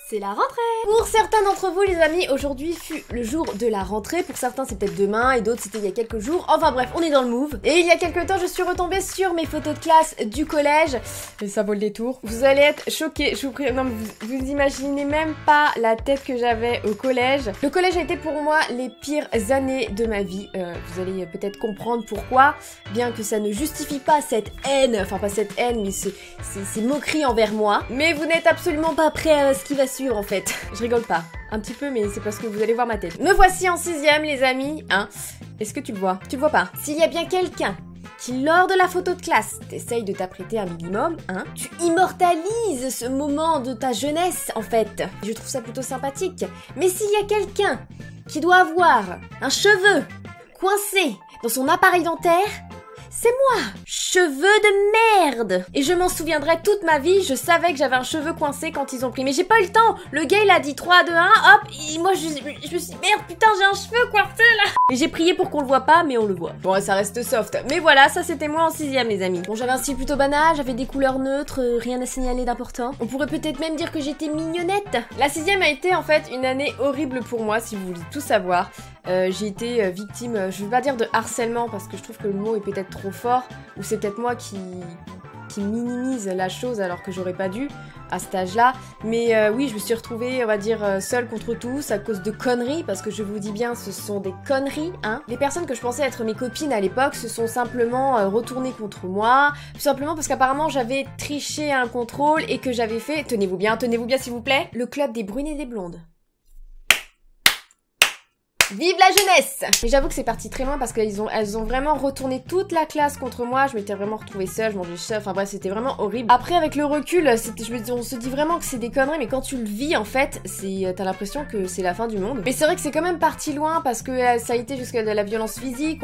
c'est la rentrée. Pour certains d'entre vous les amis, aujourd'hui fut le jour de la rentrée. Pour certains c'est peut-être demain et d'autres c'était il y a quelques jours. Enfin bref, on est dans le move. Et il y a quelques temps je suis retombée sur mes photos de classe du collège. Et ça vaut le détour. Vous allez être choqués, je vous prie. Non, vous imaginez même pas la tête que j'avais au collège. Le collège a été pour moi les pires années de ma vie. Vous allez peut-être comprendre pourquoi. Bien que ça ne justifie pas cette haine. Enfin pas cette haine mais ces moqueries envers moi. Mais vous n'êtes absolument pas prêts à ce qui va suivre en fait. Je rigole pas. Un petit peu mais c'est parce que vous allez voir ma tête. Me voici en 6ème les amis. Hein? Est-ce que tu le vois? Tu le vois pas? S'il y a bien quelqu'un qui lors de la photo de classe t'essaye de t'apprêter un minimum, hein, tu immortalises ce moment de ta jeunesse en fait. Je trouve ça plutôt sympathique. Mais s'il y a quelqu'un qui doit avoir un cheveu coincé dans son appareil dentaire, c'est moi! Cheveux de merde! Et je m'en souviendrai toute ma vie, je savais que j'avais un cheveu coincé quand ils ont pris. Mais j'ai pas eu le temps! Le gars il a dit 3, 2, 1, hop! Et moi je me suis dit merde putain j'ai un cheveu coincé là! Et j'ai prié pour qu'on le voit pas, mais on le voit. Bon ça reste soft. Mais voilà, ça c'était moi en 6ème les amis. Bon j'avais un style plutôt banal, j'avais des couleurs neutres, rien à signaler d'important. On pourrait peut-être même dire que j'étais mignonnette. La 6ème a été en fait une année horrible pour moi, si vous voulez tout savoir. J'ai été victime, je veux pas dire de harcèlement parce que je trouve que le mot est peut-être trop fort, ou c'est peut-être moi qui minimise la chose alors que j'aurais pas dû à cet âge-là. Mais oui, je me suis retrouvée, on va dire, seule contre tous à cause de conneries, parce que je vous dis bien, ce sont des conneries, hein. Les personnes que je pensais être mes copines à l'époque se sont simplement retournées contre moi, tout simplement parce qu'apparemment j'avais triché à un contrôle et que j'avais fait, tenez-vous bien s'il vous plaît, le club des brunes et des blondes. Vive la jeunesse! Mais j'avoue que c'est parti très loin parce qu'elles ont vraiment retourné toute la classe contre moi. Je m'étais vraiment retrouvée seule, je mangeais seule, enfin bref, c'était vraiment horrible. Après, avec le recul, on se dit vraiment que c'est des conneries, mais quand tu le vis, en fait, t'as l'impression que c'est la fin du monde. Mais c'est vrai que c'est quand même parti loin parce que ça a été jusqu'à de la violence physique,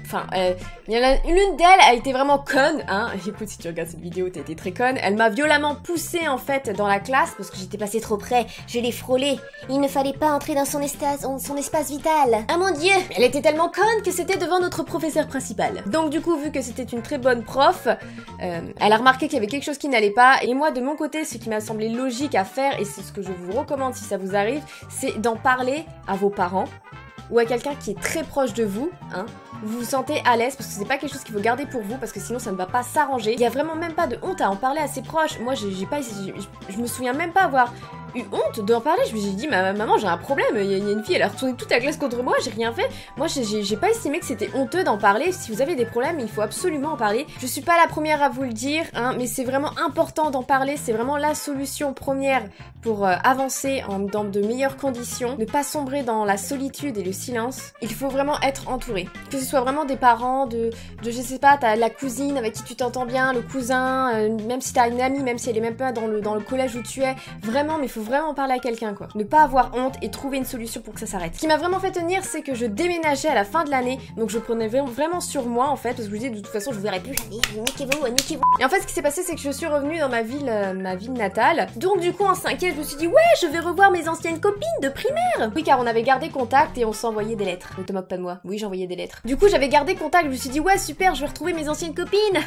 l'une d'elles a été vraiment conne, hein. Écoute, si tu regardes cette vidéo, t'as été très conne. Elle m'a violemment poussée, en fait, dans la classe parce que j'étais passée trop près. Je l'ai frôlée. Il ne fallait pas entrer dans son espace vital. Ah mon dieu! Elle était tellement conne que c'était devant notre professeur principal. Donc du coup, vu que c'était une très bonne prof, elle a remarqué qu'il y avait quelque chose qui n'allait pas. Et moi, de mon côté, ce qui m'a semblé logique à faire, et c'est ce que je vous recommande si ça vous arrive, c'est d'en parler à vos parents ou à quelqu'un qui est très proche de vous, hein. Vous vous sentez à l'aise parce que c'est pas quelque chose qu'il faut garder pour vous parce que sinon ça ne va pas s'arranger. Il y a vraiment même pas de honte à en parler à ses proches. Moi, je me souviens même pas avoir eu honte d'en parler. Je me suis dit, maman, j'ai un problème. Il y a une fille, elle a retourné toute la classe contre moi, j'ai rien fait. Moi, j'ai pas estimé que c'était honteux d'en parler. Si vous avez des problèmes, il faut absolument en parler. Je suis pas la première à vous le dire, hein, mais c'est vraiment important d'en parler. C'est vraiment la solution première pour avancer dans de meilleures conditions. Ne pas sombrer dans la solitude et le silence. Il faut vraiment être entouré. Que ce soit vraiment des parents, je sais pas, t'as la cousine avec qui tu t'entends bien, le cousin, même si t'as une amie, même si elle est même pas dans le collège où tu es, vraiment, mais il faut vraiment parler à quelqu'un quoi. Ne pas avoir honte et trouver une solution pour que ça s'arrête. Ce qui m'a vraiment fait tenir, c'est que je déménageais à la fin de l'année, donc je prenais vraiment sur moi en fait, parce que je me disais de toute façon je vous verrai plus jamais, niquez-vous. Et en fait ce qui s'est passé c'est que je suis revenue dans ma ville natale, donc du coup en 5e je me suis dit ouais je vais revoir mes anciennes copines de primaire. Oui car on avait gardé contact et on s'envoyait des lettres. Ne te moque pas de moi, oui j'envoyais des lettres. Du coup j'avais gardé contact, je me suis dit ouais super je vais retrouver mes anciennes copines.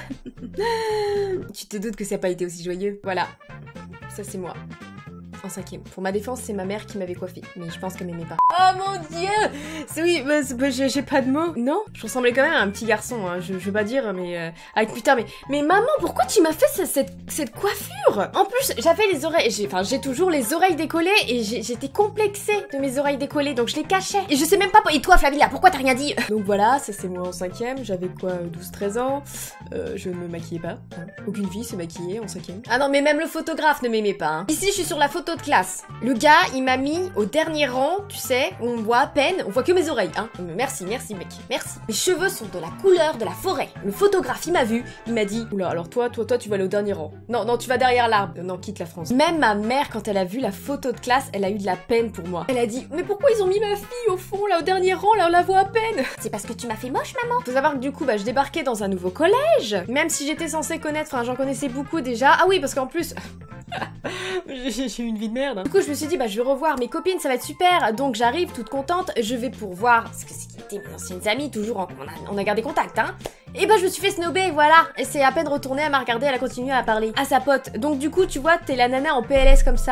Tu te doutes que ça n'a pas été aussi joyeux. Voilà, ça c'est moi. En 5e. Pour ma défense, c'est ma mère qui m'avait coiffée. Mais je pense qu'elle m'aimait pas. Oh mon dieu! Oui, j'ai pas de mots. Non? Je ressemblais quand même à un petit garçon, hein. Je veux pas dire, mais... putain, mais maman, pourquoi tu m'as fait cette coiffure? En plus, j'avais les oreilles... J'ai toujours les oreilles décollées et j'étais complexée de mes oreilles décollées, donc je les cachais. Et je sais même pas... Et toi, Flavie, là, pourquoi t'as rien dit? Donc voilà, ça c'est moi en 5e. J'avais quoi, 12-13 ans. Je ne me maquillais pas. Hein. Aucune fille se maquillait en 5e. Ah non, mais même le photographe ne m'aimait pas, hein. Ici, je suis sur la photo de classe. Le gars, il m'a mis au dernier rang, tu sais, où on me voit à peine, on voit que mes oreilles, hein. Merci mec, merci. Mes cheveux sont de la couleur de la forêt. Le photographe, il m'a vu, il m'a dit, oula, alors toi, tu vas aller au dernier rang. Non, tu vas derrière l'arbre. Non, quitte la France. Même ma mère, quand elle a vu la photo de classe, elle a eu de la peine pour moi. Elle a dit, mais pourquoi ils ont mis ma fille au fond, là, au dernier rang, là, on la voit à peine? C'est parce que tu m'as fait moche, maman. Faut savoir que du coup, je débarquais dans un nouveau collège. Même si j'étais censée connaître, j'en connaissais beaucoup déjà. Ah oui, parce qu'en plus... J'ai eu une vie de merde. Du coup, je me suis dit, je vais revoir mes copines, ça va être super. Donc, j'arrive toute contente, je vais pour voir ce que c'était mes anciennes amies, toujours, on a gardé contact, hein. Et je me suis fait snobber, voilà. Et c'est à peine retournée, elle m'a regardé, elle a continué à parler à sa pote. Donc, du coup, tu vois, t'es la nana en PLS comme ça.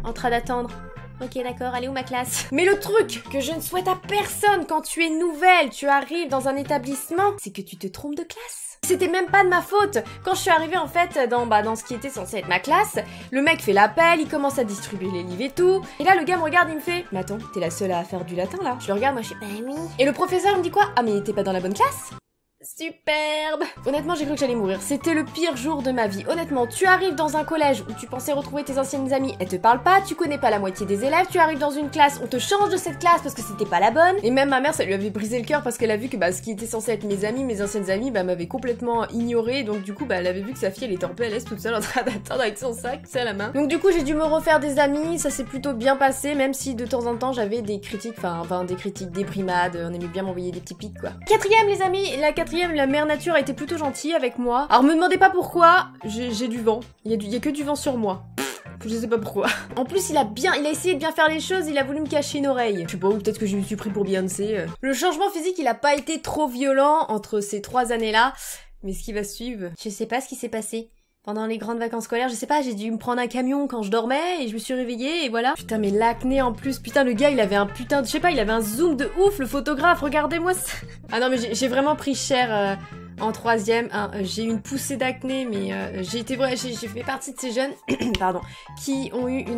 en train d'attendre. Ok, d'accord, allez où ma classe? Mais le truc que je ne souhaite à personne quand tu es nouvelle, tu arrives dans un établissement, c'est que tu te trompes de classe. C'était même pas de ma faute. Quand je suis arrivée en fait dans ce qui était censé être ma classe, le mec fait l'appel, il commence à distribuer les livres et tout. Et là le gars me regarde, il me fait « Mais attends, t'es la seule à faire du latin là ?» Je le regarde, moi je fais « Bah oui. » Et le professeur me dit quoi? « Ah mais t'es pas dans la bonne classe ?» Superbe! Honnêtement, j'ai cru que j'allais mourir. C'était le pire jour de ma vie. Honnêtement, tu arrives dans un collège où tu pensais retrouver tes anciennes amies, elles te parlent pas, tu connais pas la moitié des élèves, tu arrives dans une classe, on te change de cette classe parce que c'était pas la bonne. Et même ma mère, ça lui avait brisé le cœur parce qu'elle a vu que ce qui était censé être mes amis, mes anciennes amies, m'avait complètement ignorée. Donc du coup, elle avait vu que sa fille, elle était en PLS toute seule en train d'attendre avec son sac, à la main. Donc du coup, j'ai dû me refaire des amis, ça s'est plutôt bien passé, même si de temps en temps, j'avais des critiques, des brimades, on aimait bien m'envoyer des petits pics, quoi. Quatrième, les amis, la mère nature a été plutôt gentille avec moi. Alors me demandez pas pourquoi, j'ai du vent. Il y a que du vent sur moi. Je sais pas pourquoi. En plus, il a essayé de bien faire les choses, il a voulu me cacher une oreille. Je sais pas, ou peut-être que je me suis pris pour Beyoncé. Le changement physique, il a pas été trop violent entre ces 3 années-là. Mais ce qui va suivre, je sais pas ce qui s'est passé. Pendant les grandes vacances scolaires, je sais pas, j'ai dû me prendre un camion quand je dormais et je me suis réveillée et voilà. Putain, mais l'acné en plus, putain, le gars, il avait un putain de, je sais pas, il avait un zoom de ouf, le photographe, regardez-moi ça. Ah non, mais j'ai vraiment pris cher en 3e. Hein. J'ai eu une poussée d'acné, mais j'ai fait partie de ces jeunes, pardon, qui ont eu une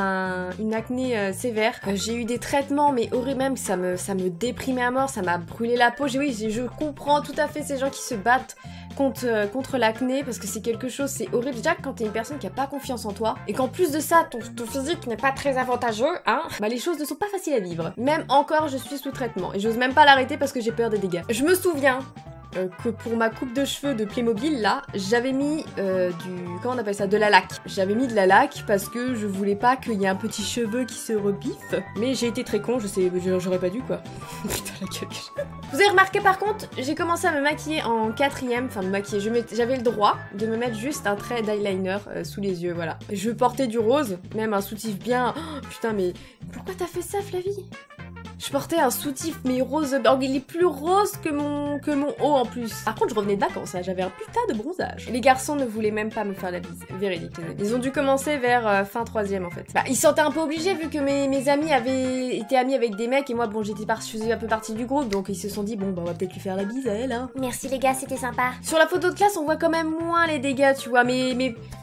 acné sévère. J'ai eu des traitements, mais horribles même, ça me déprimait à mort, ça m'a brûlé la peau. Je comprends tout à fait ces gens qui se battent contre l'acné parce que c'est quelque chose, c'est horrible. Déjà quand t'es une personne qui a pas confiance en toi et qu'en plus de ça ton physique n'est pas très avantageux, hein, les choses ne sont pas faciles à vivre. Même encore, je suis sous traitement et j'ose même pas l'arrêter parce que j'ai peur des dégâts. Je me souviens que pour ma coupe de cheveux de Playmobil là, j'avais mis comment on appelle ça, de la laque. J'avais mis de la laque parce que je voulais pas qu'il y ait un petit cheveu qui se rebiffe. Mais j'ai été très con, j'aurais pas dû quoi. Putain la gueule que j'ai. Vous avez remarqué par contre, j'ai commencé à me maquiller en 4e, enfin me maquiller, j'avais le droit de me mettre juste un trait d'eyeliner sous les yeux, voilà. Je portais du rose, même un soutif bien... Oh, putain mais pourquoi t'as fait ça Flavie? Je portais un soutif mais rose, il est plus rose que mon haut en plus. Par contre je revenais de vacances, hein, j'avais un putain de bronzage. Les garçons ne voulaient même pas me faire la bise, véridique. Ils ont dû commencer vers fin 3e en fait. Ils se sentaient un peu obligés vu que mes amis avaient été amis avec des mecs et moi bon je faisais un peu partie du groupe donc ils se sont dit bon on va peut-être lui faire la bise à elle hein. Merci les gars, c'était sympa. Sur la photo de classe on voit quand même moins les dégâts tu vois mais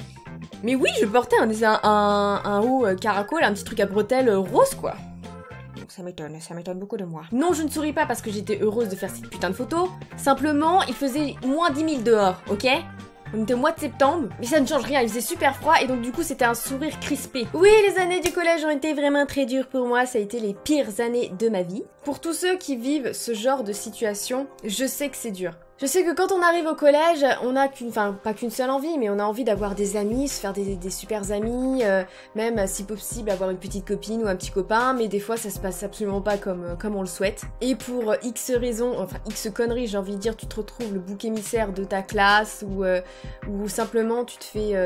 oui je portais un haut caracol, un petit truc à bretelles rose quoi. Ça m'étonne beaucoup de moi. Non, je ne souris pas parce que j'étais heureuse de faire cette putain de photo. Simplement, il faisait moins 10 000 dehors, ok? On était au mois de septembre, mais ça ne change rien, il faisait super froid et donc du coup c'était un sourire crispé. Oui, les années du collège ont été vraiment très dures pour moi, ça a été les pires années de ma vie. Pour tous ceux qui vivent ce genre de situation, je sais que c'est dur. Je sais que quand on arrive au collège, on a pas qu'une seule envie, mais on a envie d'avoir des amis, se faire des super amis, même si possible avoir une petite copine ou un petit copain, mais des fois ça se passe absolument pas comme on le souhaite. Et pour X raisons, enfin X conneries, j'ai envie de dire, tu te retrouves le bouc émissaire de ta classe ou simplement tu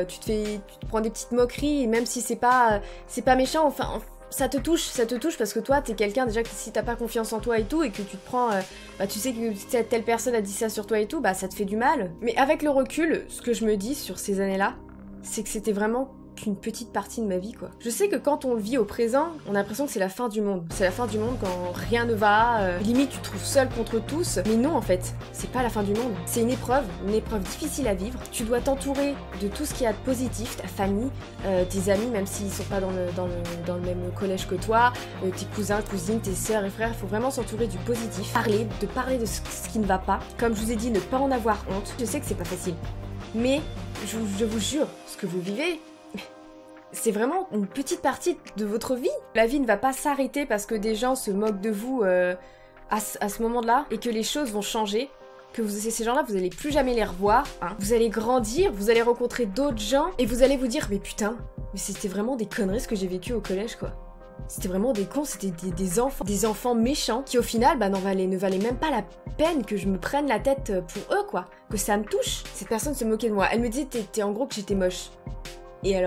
te prends des petites moqueries, et même si c'est pas méchant, enfin ça te touche parce que toi t'es quelqu'un déjà que si t'as pas confiance en toi et tout et que tu te prends tu sais que telle personne a dit ça sur toi et tout, ça te fait du mal. Mais avec le recul, ce que je me dis sur ces années-là, c'est que c'était vraiment qu'une petite partie de ma vie quoi. Je sais que quand on le vit au présent, on a l'impression que c'est la fin du monde. C'est la fin du monde quand rien ne va, limite tu te trouves seul contre tous. Mais non en fait, c'est pas la fin du monde. C'est une épreuve difficile à vivre. Tu dois t'entourer de tout ce qu'il y a de positif, ta famille, tes amis, même s'ils sont pas dans le même collège que toi, tes cousins, cousines, tes sœurs et frères, il faut vraiment s'entourer du positif. Parler de ce qui ne va pas. Comme je vous ai dit, ne pas en avoir honte. Je sais que c'est pas facile. Mais je vous jure, ce que vous vivez, c'est vraiment une petite partie de votre vie. La vie ne va pas s'arrêter parce que des gens se moquent de vous à ce moment-là et que les choses vont changer. Que ces gens-là, vous allez plus jamais les revoir. Hein. Vous allez grandir, vous allez rencontrer d'autres gens et vous allez vous dire mais putain, mais c'était vraiment des conneries ce que j'ai vécu au collège quoi. C'était vraiment des cons, c'était des enfants méchants qui au final ne valaient même pas la peine que je me prenne la tête pour eux quoi. Que ça me touche. Cette personne se moquait de moi. Elle me disait t'es en gros que j'étais moche. Et alors ?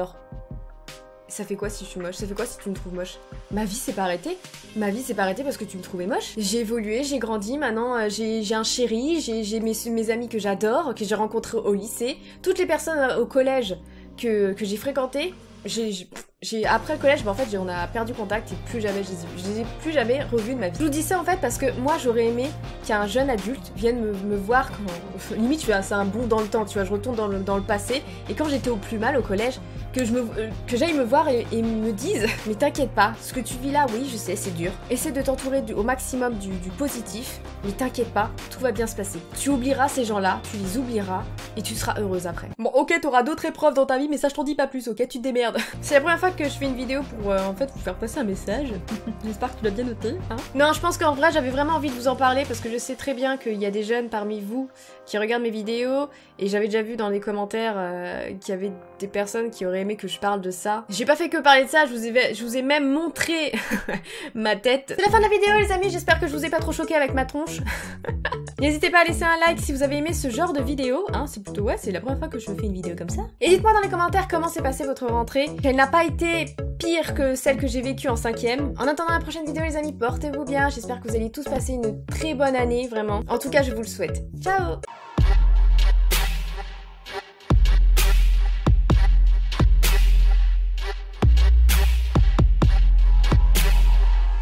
Ça fait quoi si je suis moche? Ça fait quoi si tu me trouves moche? Ma vie s'est pas arrêtée. Ma vie s'est pas arrêtée parce que tu me trouvais moche. J'ai évolué, j'ai grandi, maintenant j'ai un chéri, j'ai mes amis que j'adore, que j'ai rencontrés au lycée. Toutes les personnes au collège que j'ai fréquentées, après le collège, bah, en fait, on a perdu contact et plus jamais je les ai plus jamais revus de ma vie. Je vous dis ça en fait parce que moi j'aurais aimé qu'un jeune adulte vienne me voir quand... Limite, c'est un bond dans le temps, tu vois, je retourne dans le passé et quand j'étais au plus mal au collège, que j'aille me voir et me dise mais t'inquiète pas, ce que tu vis là, oui, je sais, c'est dur. Essaie de t'entourer au maximum du positif, mais t'inquiète pas, tout va bien se passer. Tu oublieras ces gens-là, tu les oublieras et tu seras heureuse après. Bon, ok, t'auras d'autres épreuves dans ta vie, mais ça je t'en dis pas plus, ok, tu te démerdes. C'est la première fois que je fais une vidéo pour en fait vous faire passer un message. J'espère que tu l'as bien noté, hein. Non, je pense qu'en vrai j'avais vraiment envie de vous en parler parce que je sais très bien qu'il y a des jeunes parmi vous qui regardent mes vidéos et j'avais déjà vu dans les commentaires qu'il y avait des personnes qui auraient aimé que je parle de ça. J'ai pas fait que parler de ça, je vous ai même montré ma tête. C'est la fin de la vidéo les amis, j'espère que je vous ai pas trop choqué avec ma tronche. N'hésitez pas à laisser un like si vous avez aimé ce genre de vidéo, hein, c'est plutôt ouais, c'est la première fois que je fais une vidéo comme ça. Et dites-moi dans les commentaires comment s'est passée votre rentrée, qu'elle n'a pas été pire que celle que j'ai vécue en 5e. En attendant la prochaine vidéo les amis, portez-vous bien, j'espère que vous allez tous passer une très bonne année, vraiment. En tout cas, je vous le souhaite. Ciao!